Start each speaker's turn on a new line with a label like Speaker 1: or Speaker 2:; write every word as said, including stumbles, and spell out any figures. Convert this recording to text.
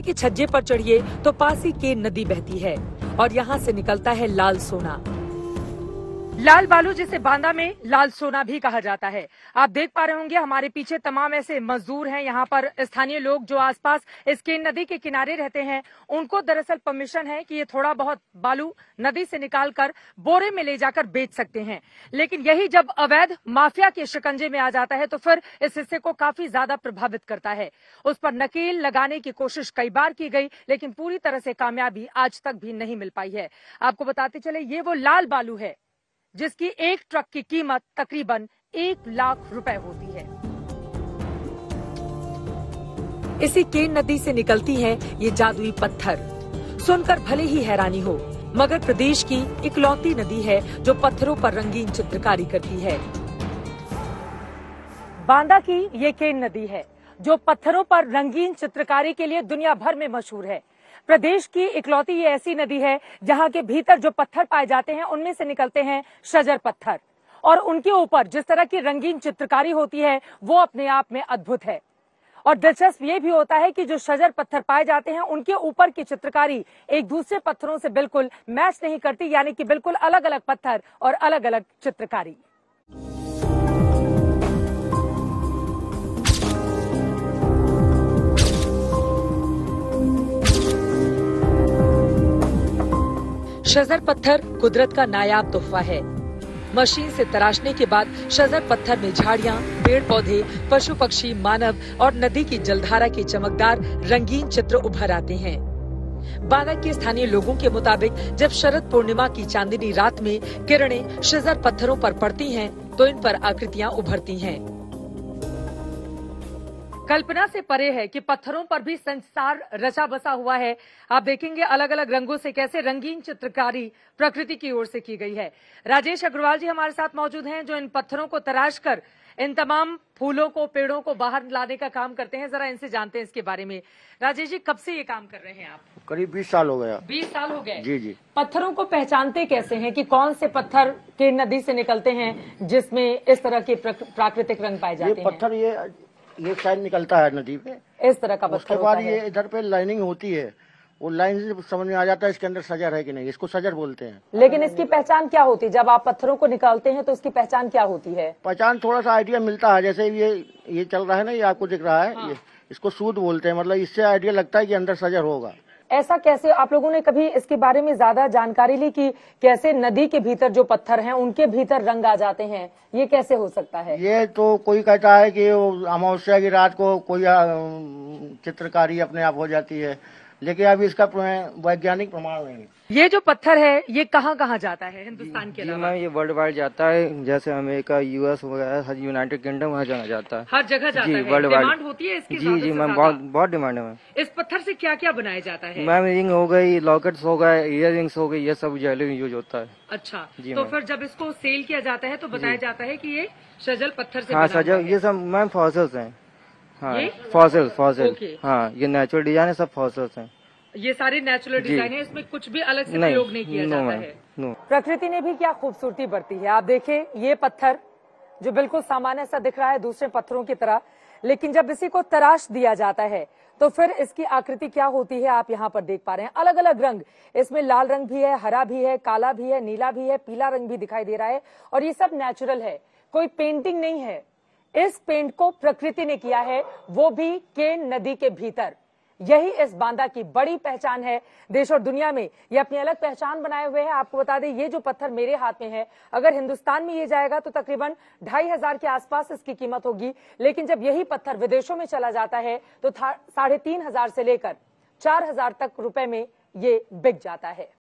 Speaker 1: के छज्जे पर चढ़िए तो पास ही केन नदी बहती है और यहाँ से निकलता है लाल सोना। लाल बालू जिसे बांदा में लाल सोना भी कहा जाता है। आप देख पा रहे होंगे हमारे पीछे तमाम ऐसे मजदूर हैं, यहाँ पर स्थानीय लोग जो आसपास इस केन नदी के किनारे रहते हैं, उनको दरअसल परमिशन है कि ये थोड़ा बहुत बालू नदी से निकालकर बोरे में ले जाकर बेच सकते हैं। लेकिन यही जब अवैध माफिया के शिकंजे में आ जाता है तो फिर इस हिस्से को काफी ज्यादा प्रभावित करता है। उस पर नकेल लगाने की कोशिश कई बार की गई, लेकिन पूरी तरह से कामयाबी आज तक भी नहीं मिल पाई है। आपको बताते चले ये वो लाल बालू है जिसकी एक ट्रक की कीमत तकरीबन एक लाख रुपए होती है। इसी केन नदी से निकलती है ये जादुई पत्थर। सुनकर भले ही हैरानी हो, मगर प्रदेश की इकलौती नदी है जो पत्थरों पर रंगीन चित्रकारी करती है। बांदा की ये केन नदी है जो पत्थरों पर रंगीन चित्रकारी के लिए दुनिया भर में मशहूर है। प्रदेश की इकलौती ये ऐसी नदी है जहां के भीतर जो पत्थर पाए जाते हैं उनमें से निकलते हैं शजर पत्थर, और उनके ऊपर जिस तरह की रंगीन चित्रकारी होती है वो अपने आप में अद्भुत है। और दिलचस्प ये भी होता है कि जो शजर पत्थर पाए जाते हैं उनके ऊपर की चित्रकारी एक दूसरे पत्थरों से बिल्कुल मैच नहीं करती, यानी कि बिल्कुल अलग अलग पत्थर और अलग अलग चित्रकारी। शजर पत्थर कुदरत का नायाब तोहफा है। मशीन से तराशने के बाद शजर पत्थर में झाड़ियां, पेड़ पौधे, पशु पक्षी, मानव और नदी की जलधारा के चमकदार रंगीन चित्र उभर आते हैं। बांदा के स्थानीय लोगों के मुताबिक जब शरद पूर्णिमा की चांदनी रात में किरणें शजर पत्थरों पर पड़ती हैं तो इन पर आकृतियां उभरती हैं। कल्पना से परे है कि पत्थरों पर भी संसार रचा बसा हुआ है। आप देखेंगे अलग अलग रंगों से कैसे रंगीन चित्रकारी प्रकृति की ओर से की गई है। राजेश अग्रवाल जी हमारे साथ मौजूद हैं जो इन पत्थरों को तराश कर इन तमाम फूलों को, पेड़ों को बाहर लाने का काम करते हैं। जरा इनसे जानते हैं इसके बारे में। राजेश जी, कब से ये काम कर रहे हैं आप?
Speaker 2: करीब बीस साल हो गया।
Speaker 1: बीस साल हो गए?
Speaker 2: जी जी।
Speaker 1: पत्थरों को पहचानते कैसे हैं कि कौन से पत्थर के नदी से निकलते हैं जिसमें इस तरह के प्राकृतिक रंग पाए जाते हैं?
Speaker 2: ये पत्थर ये ये साइड निकलता है नदी पे,
Speaker 1: इस तरह का पत्थर
Speaker 2: उसके बाद ये इधर पे लाइनिंग होती है, वो लाइन से समझ में आ जाता है इसके अंदर सजर है कि नहीं। इसको सजर बोलते हैं।
Speaker 1: लेकिन इसकी पहचान क्या होती है जब आप पत्थरों को निकालते हैं तो इसकी पहचान क्या होती है?
Speaker 2: पहचान थोड़ा सा आइडिया मिलता है, जैसे ये ये चल रहा है ना, ये आपको दिख रहा है। हाँ। ये इसको सूद बोलते हैं, मतलब इससे आइडिया लगता है कि अंदर सजर होगा।
Speaker 1: ऐसा कैसे? आप लोगों ने कभी इसके बारे में ज्यादा जानकारी ली कि कैसे नदी के भीतर जो पत्थर हैं उनके भीतर रंग आ जाते हैं? ये कैसे हो सकता है?
Speaker 2: ये तो कोई कहता है कि अमावस्या की रात को कोई चित्रकारी अपने आप हो जाती है, लेकिन अभी इसका वैज्ञानिक प्रमाण नहीं।
Speaker 1: ये जो पत्थर है ये कहाँ कहाँ जाता है हिंदुस्तान के अलावा?
Speaker 3: ये वर्ल्ड वाइड जाता है, जैसे अमेरिका, यूएस वगैरह, यूनाइटेड किंगडम, हर जगह जाता है।
Speaker 1: हर जगह जाता
Speaker 3: जी,
Speaker 1: है।
Speaker 3: वर्ल्ड वाइड
Speaker 1: डिमांड होती है इसकी?
Speaker 3: जी जी मैम, बहुत बहुत डिमांड है मैम।
Speaker 1: इस पत्थर से क्या क्या बनाया जाता है?
Speaker 3: मैम रिंग हो गई, लॉकेट्स हो गए, इयर रिंग्स हो गई, ये सब ज्वेलरी यूज होता है।
Speaker 1: अच्छा, तो फिर जब इसको सेल किया जाता है तो बताया जाता है कि ये शजल पत्थर से
Speaker 3: हाँ
Speaker 1: बना
Speaker 3: सजल, ये सब मैम फॉसिल्स हैं। हाँ फॉसिल फॉसिल हाँ, ये नेचुरल डिजाइन है, सब फॉसिल्स हैं।
Speaker 1: ये सारे नेचुरल डिजाइन है, इसमें कुछ भी अलग से प्रयोग नहीं किया जाता है। नो। प्रकृति ने भी क्या खूबसूरती बरती है। आप देखें ये पत्थर जो बिल्कुल सामान्य सा दिख रहा है दूसरे पत्थरों की तरह, लेकिन जब इसी को तराश दिया जाता है तो फिर इसकी आकृति क्या होती है आप यहाँ पर देख पा रहे हैं। अलग अलग रंग, इसमें लाल रंग भी है, हरा भी है, काला भी है, नीला भी है, पीला रंग भी दिखाई दे रहा है, और ये सब नेचुरल है, कोई पेंटिंग नहीं है। इस पेंट को प्रकृति ने किया है, वो भी केन नदी के भीतर। यही इस बांदा की बड़ी पहचान है। देश और दुनिया में ये अपनी अलग पहचान बनाए हुए हैं। आपको बता दें ये जो पत्थर मेरे हाथ में है, अगर हिंदुस्तान में ये जाएगा तो तकरीबन ढाई हजार के आसपास इसकी कीमत होगी, लेकिन जब यही पत्थर विदेशों में चला जाता है तो साढ़े तीन हजार से लेकर चार हजार तक रुपए में ये बिक जाता है।